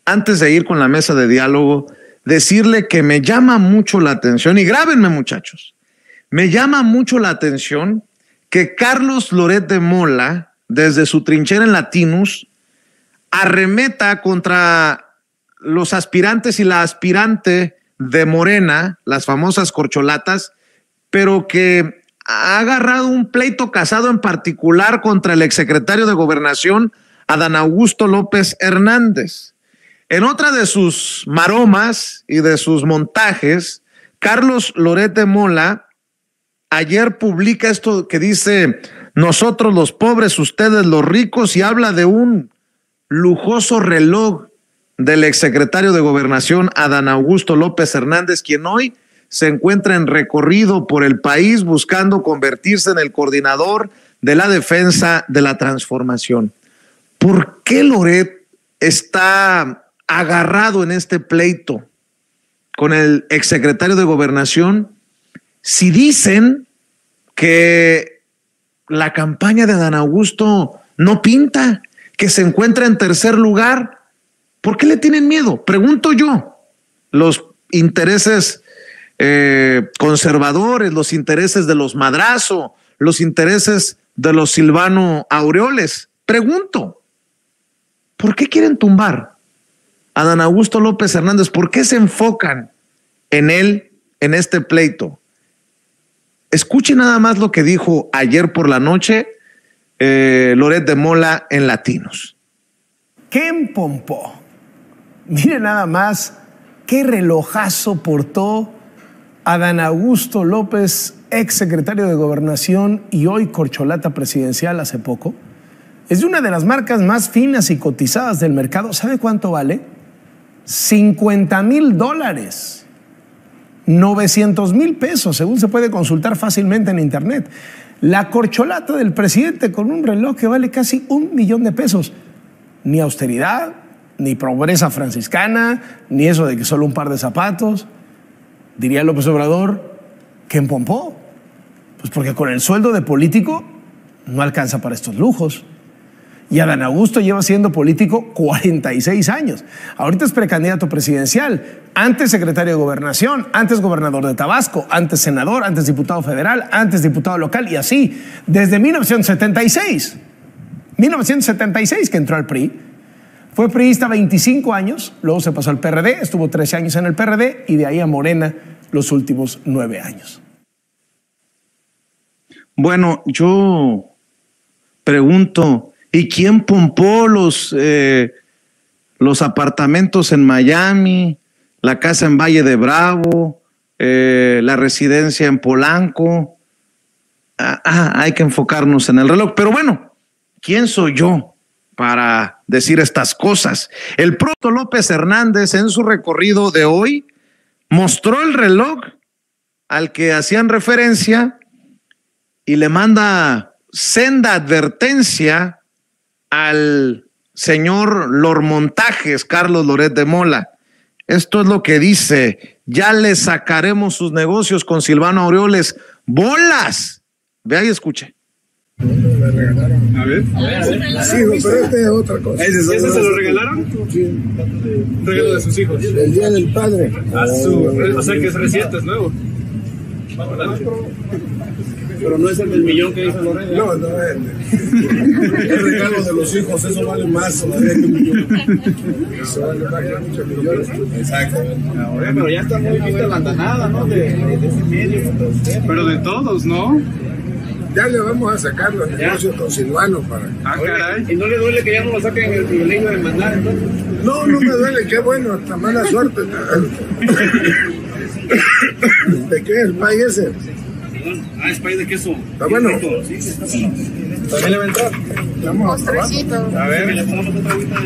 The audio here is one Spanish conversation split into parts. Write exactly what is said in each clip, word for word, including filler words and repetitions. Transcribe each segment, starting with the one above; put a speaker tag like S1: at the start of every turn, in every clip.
S1: antes de ir con la mesa de diálogo, decirle que me llama mucho la atención, y grábenme muchachos, me llama mucho la atención que Carlos Loret de Mola, desde su trinchera en Latinus, arremeta contra los aspirantes y la aspirante de Morena, las famosas corcholatas, pero que ha agarrado un pleito casado en particular contra el exsecretario de Gobernación, Adán Augusto López Hernández. En otra de sus maromas y de sus montajes, Carlos Loret de Mola ayer publica esto que dice: nosotros los pobres, ustedes los ricos, y habla de un lujoso reloj del exsecretario de Gobernación, Adán Augusto López Hernández, quien hoy se encuentra en recorrido por el país buscando convertirse en el coordinador de la defensa de la transformación. ¿Por qué Loret está agarrado en este pleito con el exsecretario de Gobernación si dicen que la campaña de Adán Augusto no pinta, que se encuentra en tercer lugar? ¿Por qué le tienen miedo? Pregunto yo. Los intereses eh, conservadores, los intereses de los Madrazo, los intereses de los Silvano Aureoles. Pregunto, ¿por qué quieren tumbar a Adán Augusto López Hernández? ¿Por qué se enfocan en él, en este pleito? Escuchen nada más lo que dijo ayer por la noche eh, Loret de Mola en Latinos.
S2: ¡Qué empompó! Miren nada más qué relojazo portó Adán Augusto López, ex secretario de Gobernación y hoy corcholata presidencial hace poco. Es de una de las marcas más finas y cotizadas del mercado. ¿Sabe cuánto vale? cincuenta mil dólares. novecientos mil pesos, según se puede consultar fácilmente en internet. La corcholata del presidente con un reloj que vale casi un millón de pesos. Ni austeridad, ni pobreza franciscana, ni eso de que solo un par de zapatos. Diría López Obrador, ¿qué empompó? Pues porque con el sueldo de político no alcanza para estos lujos. Y Adán Augusto lleva siendo político cuarenta y seis años. Ahorita es precandidato presidencial, antes secretario de Gobernación, antes gobernador de Tabasco, antes senador, antes diputado federal, antes diputado local, y así desde mil novecientos setenta y seis. mil novecientos setenta y seis que entró al P R I. Fue priista veinticinco años, luego se pasó al P R D, estuvo trece años en el P R D y de ahí a Morena los últimos nueve años.
S1: Bueno, yo pregunto, ¿y quién pompó los, eh, los apartamentos en Miami, la casa en Valle de Bravo, eh, la residencia en Polanco? Ah, ah, hay que enfocarnos en el reloj. Pero bueno, ¿quién soy yo para decir estas cosas? El propio López Hernández, en su recorrido de hoy, mostró el reloj al que hacían referencia y le manda senda advertencia al señor Lormontajes, Carlos Loret de Mola. Esto es lo que dice: ya le sacaremos sus negocios con Silvano Aureoles. ¡Bolas! Vea y escuche.
S3: A ver.
S4: Sí, pero este es otra cosa.
S3: ¿Ese, ¿Ese se lo regalaron?
S4: Sí.
S3: Un regalo de sus hijos.
S4: El día del padre.
S3: A su, o sea que es reciente, es nuevo. Pero no es el del millón que dice Lorena.
S4: No, no es el, el regalo de los hijos, eso vale más todavía que un millón. Eso vale más que muchos millones.
S3: Exacto. Pero ya está muy vista la andanada, ¿no? De, de ese medio. Pero de todos, ¿no?
S4: Ya le vamos a sacar los negocios con Silvano para...
S3: Ah, caray. ¿Y no le duele que ya no lo saquen el privilegio de mandar, entonces?
S4: No, no me duele, qué bueno, hasta mala suerte. ¿De qué es el país ese?
S3: Ah, es país de queso.
S4: Está bueno.
S3: Sí, sí, está bueno. ¿También le va a entrar?
S4: Vamos a probar.
S3: A ver, le ponemos otra agüita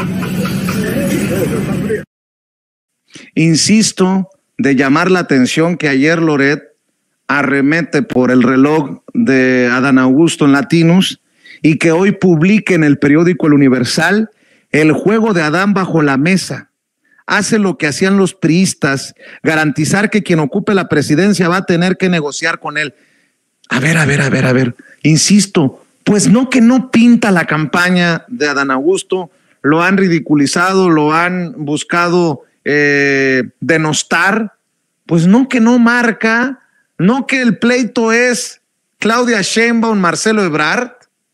S3: de...
S1: Insisto de llamar la atención que ayer Loret arremete por el reloj de Adán Augusto en Latinos y que hoy publique en el periódico El Universal el juego de Adán bajo la mesa. Hace lo que hacían los priistas, garantizar que quien ocupe la presidencia va a tener que negociar con él. A ver, a ver, a ver, a ver. Insisto, pues no que no pinta la campaña de Adán Augusto lo han ridiculizado, lo han buscado eh, denostar. Pues no, que no marca, no que el pleito es Claudia Sheinbaum, Marcelo Ebrard.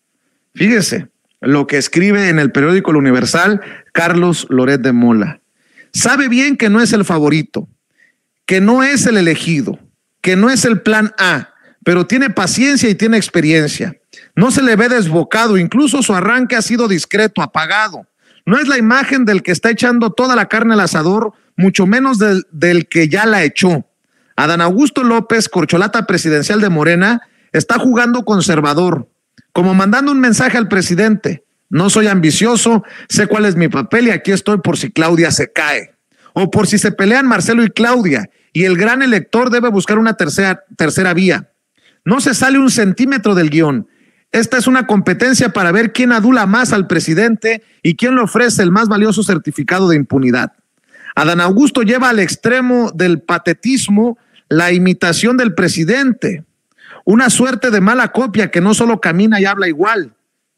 S1: Fíjese lo que escribe en el periódico El Universal Carlos Loret de Mola. Sabe bien que no es el favorito, que no es el elegido, que no es el plan A, pero tiene paciencia y tiene experiencia. No se le ve desbocado, incluso su arranque ha sido discreto, apagado. No es la imagen del que está echando toda la carne al asador, mucho menos del, del que ya la echó. Adán Augusto López, corcholata presidencial de Morena, está jugando conservador, como mandando un mensaje al presidente. No soy ambicioso, sé cuál es mi papel y aquí estoy por si Claudia se cae. O por si se pelean Marcelo y Claudia y el gran elector debe buscar una tercera, tercera vía. No se sale un centímetro del guión. Esta es una competencia para ver quién adula más al presidente y quién le ofrece el más valioso certificado de impunidad. Adán Augusto lleva al extremo del patetismo la imitación del presidente. Una suerte de mala copia que no solo camina y habla igual.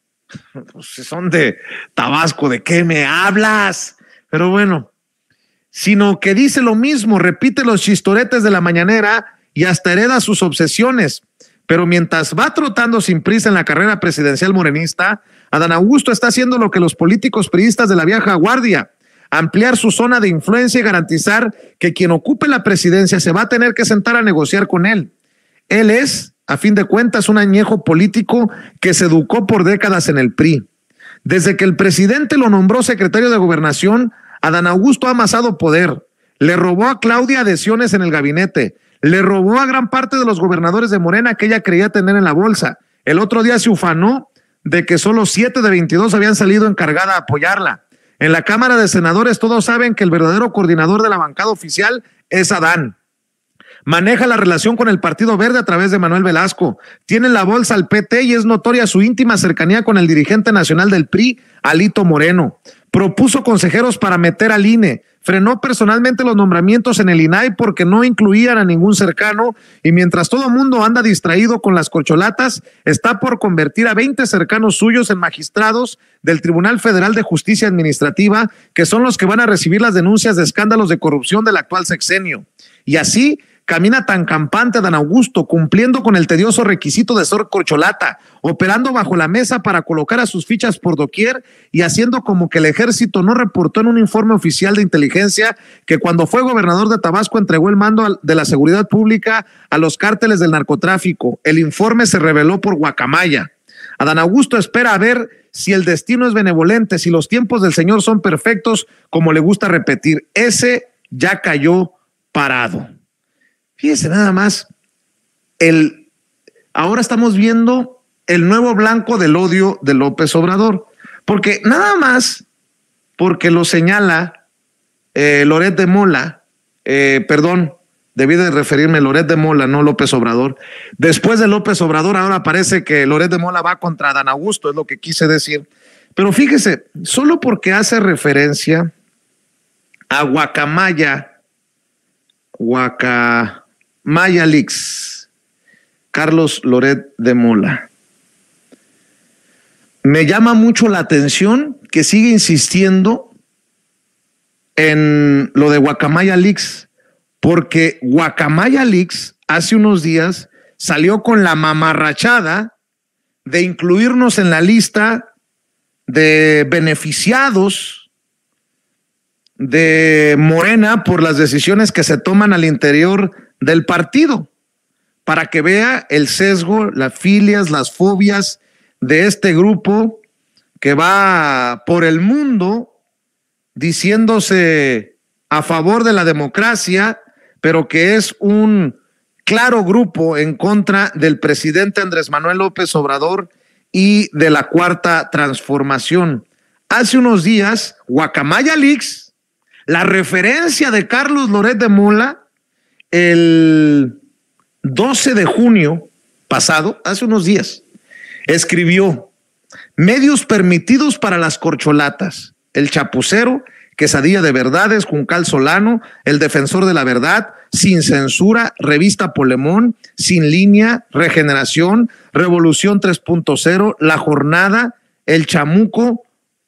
S1: Pues si son de Tabasco, ¿de qué me hablas? Pero bueno, sino que dice lo mismo, repite los chistoretes de la mañanera y hasta hereda sus obsesiones. Pero mientras va trotando sin prisa en la carrera presidencial morenista, Adán Augusto está haciendo lo que los políticos priistas de la vieja guardia: ampliar su zona de influencia y garantizar que quien ocupe la presidencia se va a tener que sentar a negociar con él. Él es, a fin de cuentas, un añejo político que se educó por décadas en el P R I. Desde que el presidente lo nombró secretario de Gobernación, Adán Augusto ha amasado poder. Le robó a Claudia adhesiones en el gabinete. Le robó a gran parte de los gobernadores de Morena que ella creía tener en la bolsa. El otro día se ufanó de que solo siete de veintidós habían salido encargada a apoyarla. En la Cámara de Senadores todos saben que el verdadero coordinador de la bancada oficial es Adán. Maneja la relación con el Partido Verde a través de Manuel Velasco. Tiene la bolsa al P T y es notoria su íntima cercanía con el dirigente nacional del P R I, Alito Moreno. Propuso consejeros para meter al I N E. Frenó personalmente los nombramientos en el I N A I porque no incluían a ningún cercano, y mientras todo mundo anda distraído con las corcholatas, está por convertir a veinte cercanos suyos en magistrados del Tribunal Federal de Justicia Administrativa, que son los que van a recibir las denuncias de escándalos de corrupción del actual sexenio. Y así camina tan campante Adán Augusto, cumpliendo con el tedioso requisito de ser corcholata, operando bajo la mesa para colocar a sus fichas por doquier y haciendo como que el ejército no reportó en un informe oficial de inteligencia que cuando fue gobernador de Tabasco entregó el mando de la seguridad pública a los cárteles del narcotráfico. El informe se reveló por guacamaya. Adán Augusto espera a ver si el destino es benevolente, si los tiempos del Señor son perfectos, como le gusta repetir. Ese ya cayó parado. Fíjese nada más, el, ahora estamos viendo el nuevo blanco del odio de López Obrador, porque nada más, porque lo señala eh, Loret de Mola, eh, perdón, debí de referirme a Loret de Mola, no López Obrador. Después de López Obrador, ahora parece que Loret de Mola va contra Adán Augusto, es lo que quise decir. Pero fíjese, solo porque hace referencia a Guacamaya, Guacamaya, Maya Leaks, Carlos Loret de Mola. Me llama mucho la atención que sigue insistiendo en lo de Guacamaya Leaks, porque Guacamaya Leaks hace unos días salió con la mamarrachada de incluirnos en la lista de beneficiados de Morena por las decisiones que se toman al interior del partido, para que vea el sesgo, las filias, las fobias de este grupo que va por el mundo diciéndose a favor de la democracia, pero que es un claro grupo en contra del presidente Andrés Manuel López Obrador y de la Cuarta Transformación. Hace unos días, Guacamaya Leaks, la referencia de Carlos Loret de Mola, el doce de junio pasado, hace unos días, escribió: medios permitidos para las corcholatas, El Chapucero, Quesadilla de Verdades, Juncal Solano, El Defensor de la Verdad, Sin Censura, Revista Polemón, Sin Línea, Regeneración, Revolución tres punto cero, La Jornada, El Chamuco,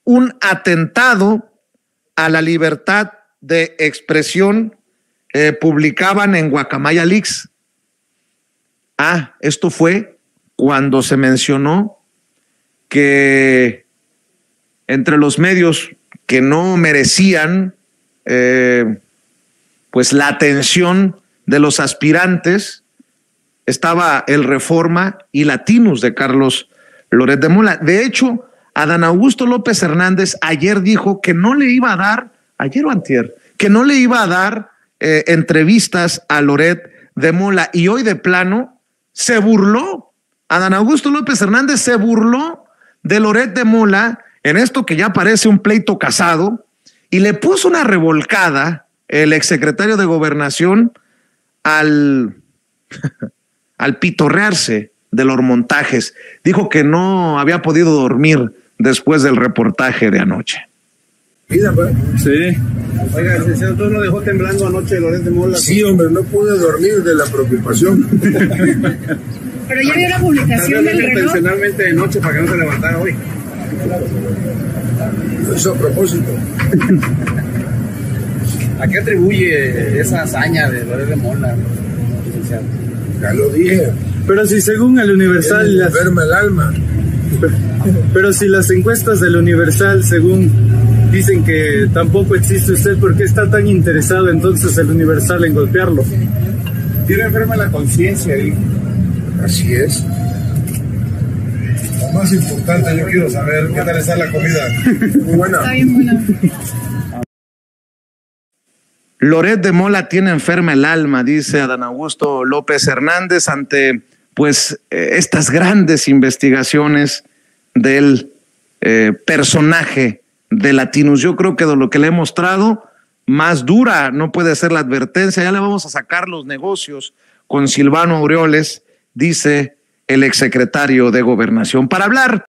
S1: un atentado a la libertad de expresión, eh, publicaban en Guacamaya Leaks. Ah, esto fue cuando se mencionó que entre los medios que no merecían eh, pues la atención de los aspirantes estaba el Reforma y Latinus de Carlos Loret de Mola. De hecho, Adán Augusto López Hernández ayer dijo que no le iba a dar, ayer o antier, que no le iba a dar eh, entrevistas a Loret de Mola, y hoy de plano se burló. Adán Augusto López Hernández se burló de Loret de Mola en esto que ya parece un pleito casado, y le puso una revolcada el exsecretario de Gobernación al, al pitorrearse de los montajes. Dijo que no había podido dormir después del reportaje de anoche.
S4: Mira, pues.
S3: Sí.
S5: Oiga, el senador lo dejó temblando anoche Loret de Mola.
S4: Sí, hombre, no pude dormir de la preocupación.
S6: Pero ya vio la publicación del reloj.
S5: Intencionalmente de noche para que no se levantara hoy.
S4: Lo hizo a propósito.
S5: ¿A qué atribuye esa hazaña de Loret de Mola, licenciado?
S4: Ya lo dije.
S3: Pero si según el Universal...
S4: Me enferma el alma.
S3: Pero si las encuestas del Universal, según dicen que tampoco existe usted, ¿por qué está tan interesado entonces el Universal en golpearlo?
S5: Tiene enferma la conciencia, dijo.
S4: Así es. Lo más importante, yo quiero saber qué tal está la comida. Muy buena.
S6: Está bien buena.
S1: Loret de Mola tiene enferma el alma, dice Adán Augusto López Hernández, ante pues eh, estas grandes investigaciones del eh, personaje de Latinus. Yo creo que de lo que le he mostrado, más dura no puede ser la advertencia. Ya le vamos a sacar los negocios con Silvano Aureoles, dice el exsecretario de Gobernación. Para hablar